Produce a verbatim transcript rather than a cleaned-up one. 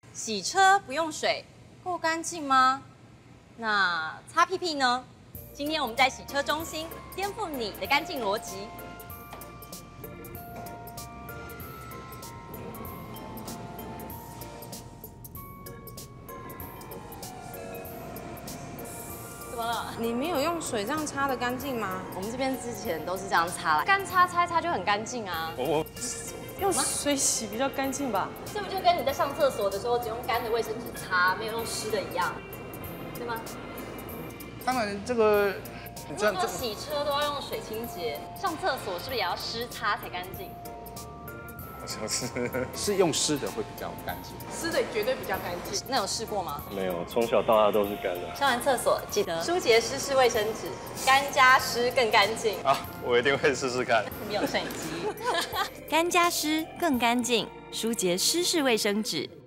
洗车不用水，够干净吗？那擦屁屁呢？今天我们在洗车中心颠覆你的干净逻辑。怎么了？ 你没有用水这样擦的干净吗？ 我们这边之前都是这样擦啦，干擦擦一擦就很干净啊。 我用水洗比较干净吧？ 这不就跟你在上厕所的时候只用干的卫生纸擦，没有用湿的一样，对吗？ 当然这个，你这样这洗车都要用水清洁，上厕所是不是也要湿擦才干净？ 好像是是用湿的会比较干净。 湿的绝对比较干净。 那有试过吗？ 没有，从小到大都是干的。 上完厕所记得舒洁湿式卫生纸，干加湿更干净。 啊，我一定会试试看。 你有摄影机。 干加湿更干净，舒洁湿式卫生纸。